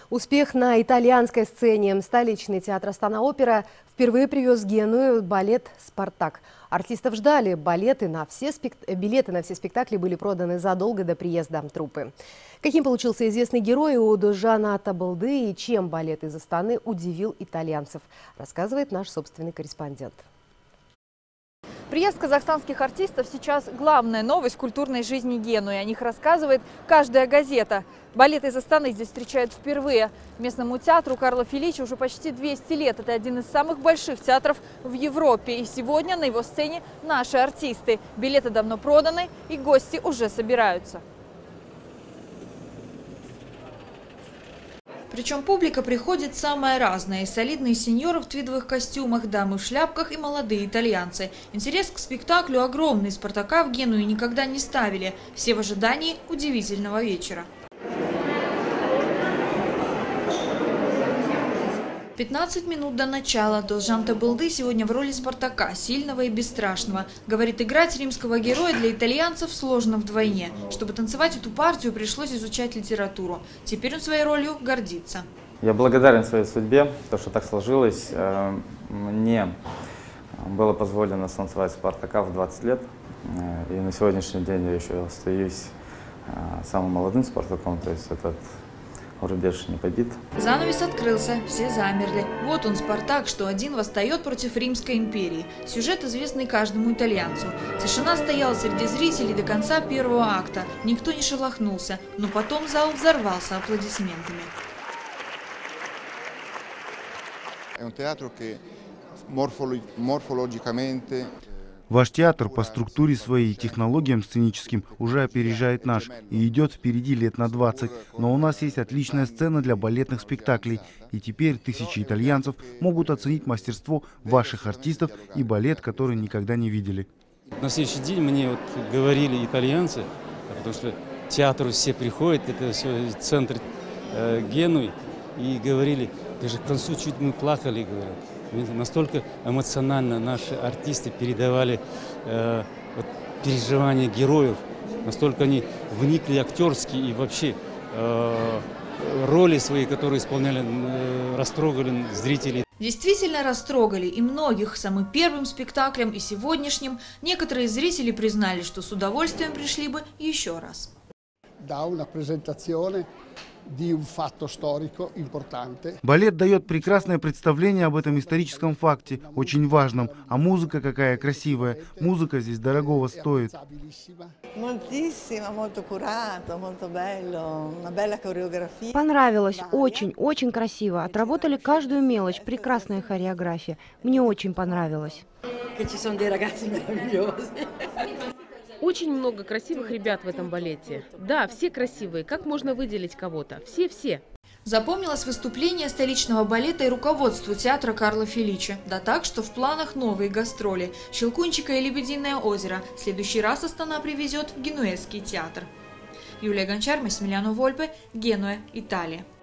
Успех на итальянской сцене. Столичный театр Астана-Опера впервые привез в Геную балет «Спартак». Артистов ждали. Билеты на все спектакли были проданы задолго до приезда труппы. Каким получился известный герой у Дожана Табылды и чем балет из Астаны удивил итальянцев, рассказывает наш собственный корреспондент. Приезд казахстанских артистов сейчас главная новость культурной жизни Генуи. О них рассказывает каждая газета. Балет из Астаны здесь встречают впервые. Местному театру Карло Феличи уже почти 200 лет. Это один из самых больших театров в Европе. И сегодня на его сцене наши артисты. Билеты давно проданы, и гости уже собираются. Причем публика приходит самая разная. И солидные сеньоры в твидовых костюмах, дамы в шляпках и молодые итальянцы. Интерес к спектаклю огромный. «Спартака» в Генуи никогда не ставили. Все в ожидании удивительного вечера. 15 минут до начала. Дожан Табылды сегодня в роли Спартака, сильного и бесстрашного. Говорит, играть римского героя для итальянцев сложно вдвойне. Чтобы танцевать эту партию, пришлось изучать литературу. Теперь он своей ролью гордится. Я благодарен своей судьбе, то, что так сложилось. Мне было позволено танцевать Спартака в 20 лет. И на сегодняшний день я еще остаюсь самым молодым Спартаком, то есть этот рубеж не побит. Занавес открылся, все замерли. Вот он, Спартак, что один восстает против Римской империи. Сюжет известный каждому итальянцу. Тишина стояла среди зрителей до конца первого акта. Никто не шелохнулся, но потом зал взорвался аплодисментами. Ваш театр по структуре своей и технологиям сценическим уже опережает наш и идет впереди лет на 20. Но у нас есть отличная сцена для балетных спектаклей. И теперь тысячи итальянцев могут оценить мастерство ваших артистов и балет, который никогда не видели. На следующий день мне говорили итальянцы, потому что к театру все приходят, это все центр Генуи, и говорили, даже к концу чуть мы плакали, говорят. Настолько эмоционально наши артисты передавали переживания героев, настолько они вникли актерски и вообще роли свои, которые исполняли, растрогали зрителей. Действительно растрогали и многих. Самым первым спектаклем и сегодняшним некоторые зрители признали, что с удовольствием пришли бы еще раз. Балет дает прекрасное представление об этом историческом факте, очень важном. А музыка какая красивая. Музыка здесь дорогого стоит. Понравилось. Очень, очень красиво. Отработали каждую мелочь. Прекрасная хореография. Мне очень понравилось. Очень много красивых ребят в этом балете. Да, все красивые. Как можно выделить кого-то? Все-все. Запомнилось выступление столичного балета и руководству театра Карло Феличи. Да так, что в планах новые гастроли. «Щелкунчика» и «Лебединое озеро». В следующий раз Астана привезет в Генуэзский театр. Юлия Гончар, Массимилиано Вольпе, Генуя, Италия.